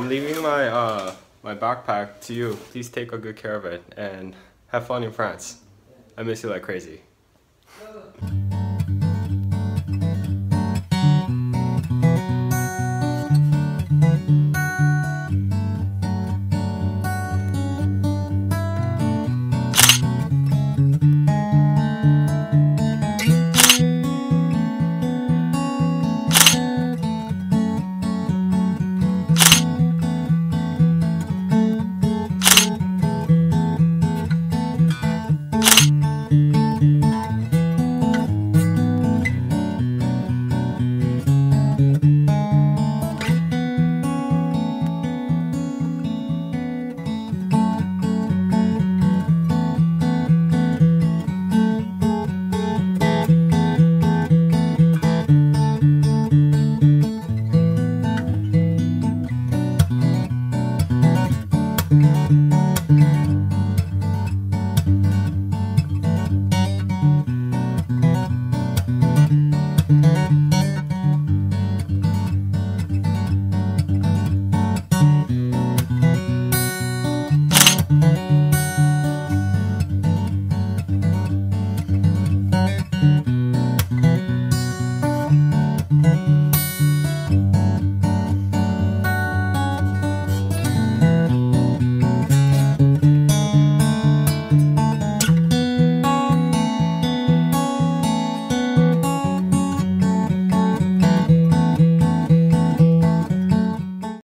I'm leaving my backpack to you. Please take a good care of it and have fun in France. I miss you like crazy.